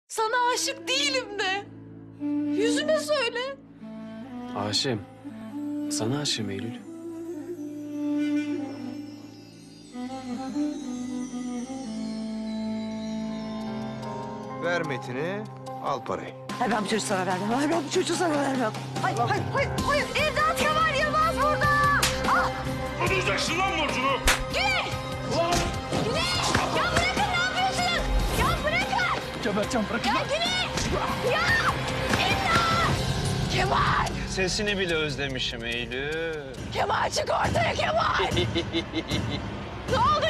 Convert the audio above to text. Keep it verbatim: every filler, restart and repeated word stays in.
Sana aşık değilim de. Yüzüme söyle. Aşığım. Sana aşığım Eylül. Ver Metin'i, al parayı. Hayır ben bu çocuğu sana vermem. Hayır ben bu çocuğu sana vermem. Hayır hayır hayır. hayır. İmdat Kemal Yılmaz burada. Ah! Ödeyeceksin lan borcunu. Güney! Güney! Ya bırakın, ne yapıyorsunuz? Ya bırakın! Geberteceğim bırakın. Ya Güney! Ya! İmdat! Kemal! Sesini bile özlemişim Eylül. Kemal çık ortaya Kemal! Ne oldu